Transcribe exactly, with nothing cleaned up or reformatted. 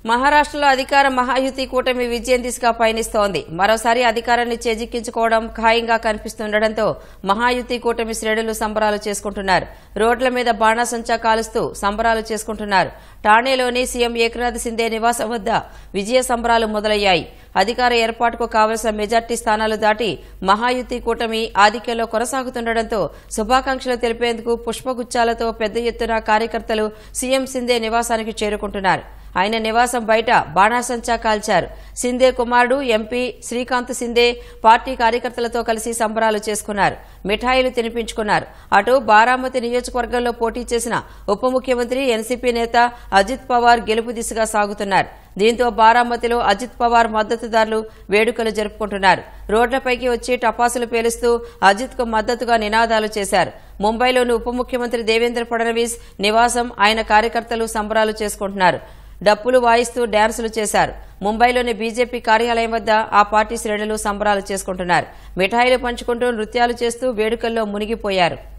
మహారాష్ట్రలో అధికార మహాయుతి కూటమి విజయం దిశగా పయనిస్తోంది. మరోసారి అధికారాన్ని చేజిక్కించుకోవడం ఖాయంగా కనిపిస్తుండటంతో మహాయుతి కూటమి శ్రేణులు సంబరాలు చేసుకుంటున్నారు. రోడ్ల మీద బాణాసంచా కాలుస్తూ సంబరాలు చేసుకుంటున్నారు. ఠాణేలోని సీఎం ఏక్నాథ్ సిందే నివాసం వద్ద విజయ సంబరాలు మొదలయ్యాయి. అధికార ఏర్పాటుకు కావలసిన మెజార్టీ స్థానాలు దాటి మహాయుతి కూటమి ఆధిక్యంలో కొనసాగుతుండటంతో శుభాకాంక్షలు తెలిపేందుకు పుష్పగుచ్చాలతో పెద్ద ఎత్తున కార్యకర్తలు సీఎం సిందే నివాసానికి చేరుకుంటున్నారు. ఆయన నివాసం బయట బాణాసంచా కాల్చారు. సిందే కుమారుడు ఎంపీ శ్రీకాంత్ సిందే పార్టీ కార్యకర్తలతో కలిసి సంబరాలు చేసుకున్నారు. మిఠాయిలు తినిపించుకున్నారు. అటు బారామతి నియోజకవర్గంలో పోటీ చేసిన ఉప ముఖ్యమంత్రి ఎన్సీపీ నేత అజిత్ పవార్ గెలుపు దిశగా సాగుతున్నారు. దీంతో బారామతిలో అజిత్ పవార్ మద్దతుదారులు వేడుకలు జరుపుకుంటున్నారు. రోడ్లపైకి వచ్చి టపాసులు పేలుస్తూ అజిత్ కు మద్దతుగా నినాదాలు చేశారు. ముంబైలోని ఉప ముఖ్యమంత్రి దేవేంద్ర ఫడ్నవీస్ నివాసం ఆయన కార్యకర్తలు సంబరాలు చేసుకుంటున్నారు. డప్పులు వాయిస్తూ డ్యాన్సులు చేశారు. ముంబైలోని బీజేపీ కార్యాలయం వద్ద ఆ పార్టీ శ్రేణులు సంబరాలు చేసుకుంటున్నారు. మిఠాయిలు పంచుకుంటూ నృత్యాలు చేస్తూ వేడుకల్లో మునిగిపోయారు.